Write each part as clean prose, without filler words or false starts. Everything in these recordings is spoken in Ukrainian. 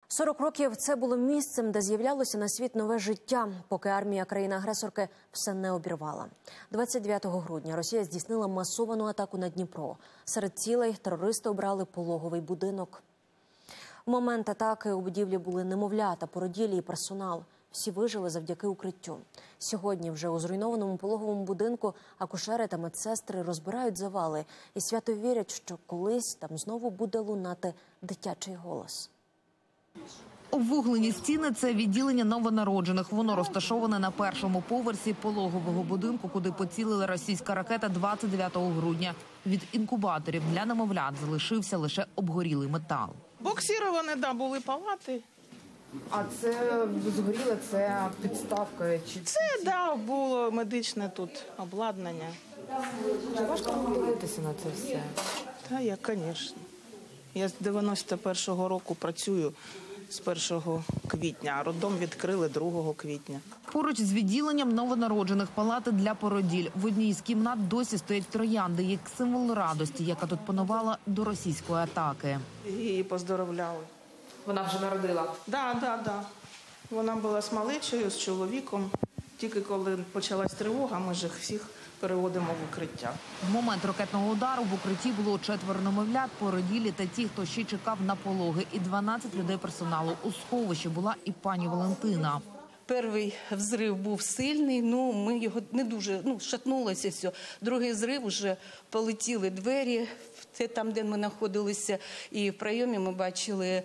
40 років – це було місцем, де з'являлося на світ нове життя, поки армія країни-агресорки все не обірвала. 29 грудня Росія здійснила масовану атаку на Дніпро. Серед цілей терористи обрали пологовий будинок. В момент атаки у будівлі були немовлята, породілі і персонал. Всі вижили завдяки укриттю. Сьогодні вже у зруйнованому пологовому будинку акушери та медсестри розбирають завали і свято вірять, що колись там знову буде лунати дитячий голос. Обвуглені стіни – це відділення новонароджених. Воно розташоване на першому поверсі пологового будинку, куди поцілила російська ракета 29 грудня. Від інкубаторів для немовлят залишився лише обгорілий метал. Боксіровані, були палати. А це згоріло, це підставка? Це, було медичне тут обладнання. Чи важко дивитися на це все? Та я, звісно. Я з 91-го року працюю з 1 квітня, а роддом відкрили 2 квітня. Поруч з відділенням новонароджених палати для породіль. В одній з кімнат досі стоять троянди, як символ радості, яка тут панувала до російської атаки. Її поздоровляли. Вона вже народила? Да. Вона була з малечою, з чоловіком. Тільки коли почалась тривога, ми ж їх всіх переводимо в укриття. В момент ракетного удару в укритті було 4 немовлят, породілі та ті, хто ще чекав на пологи, і 12 людей персоналу. У сховищі була і пані Валентина. Перший взрив був сильний, ми його не дуже, шатнулося все. Другий взрив, вже полетіли двері, це там, де ми знаходилися, і в прийомі ми бачили,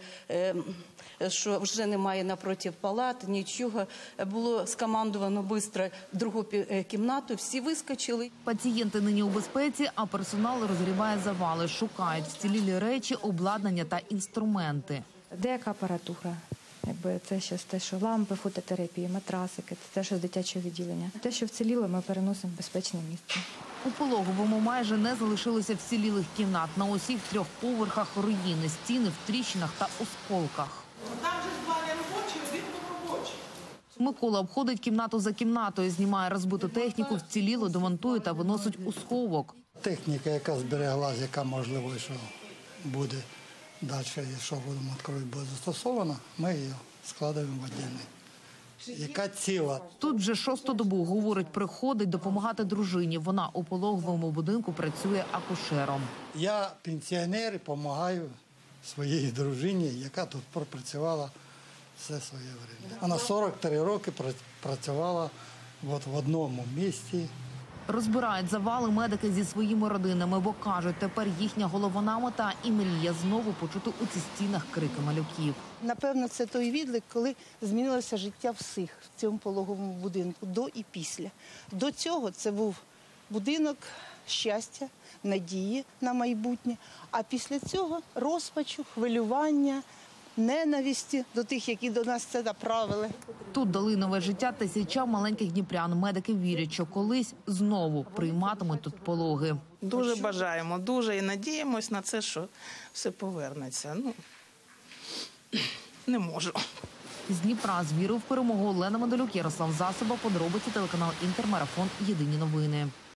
що вже немає напроти палат, нічого. Було скомандовано швидко в другу кімнату, всі вискочили. Пацієнти нині у безпеці, а персонал розгрібає завали, шукають вцілілі речі, обладнання та інструменти. Деяка апаратура. Це ще те, що лампи, фототерапії, матрасики, це те, що з дитячого відділення. Те, що вціліло, ми переносимо в безпечне місце. У пологовому майже не залишилося вцілілих кімнат. На усіх 3 поверхах руїни, стіни в тріщинах та осколках. Там же 2 робочі, 1 робочий. Микола обходить кімнату за кімнатою, знімає розбиту техніку, вціліло, демонтує та виносить у сховок. Техніка, яка збереглась, яка можливо, що буде далі, якщо будемо відкривати, буде застосована, ми її складаємо в віддільний. Яка ціла. Тут вже 6-ту добу, говорить, приходить допомагати дружині. Вона у пологовому будинку працює акушером. Я пенсіонер і допомагаю своїй дружині, яка тут пропрацювала все своє життя. Вона 43 роки працювала в одному місці. Розбирають завали медики зі своїми родинами, бо кажуть, тепер їхня головна мета і мрія знову почути у цих стінах крики малюків. Напевно, це той відлик, коли змінилося життя всіх в цьому пологовому будинку, до і після. До цього це був будинок щастя, надії на майбутнє, а після цього розпачу, хвилювання, ненависті до тих, які до нас це направили. Тут дали нове життя тисячам маленьких дніпрян. Медики вірять, що колись знову прийматимуть тут пологи. Дуже бажаємо, дуже і надіємось на це, що все повернеться. Не можу. З Дніпра з вірою в перемогу Олена Медалюк, Ярослав Засоба, подробиці, телеканал Інтермарафон, Єдині новини.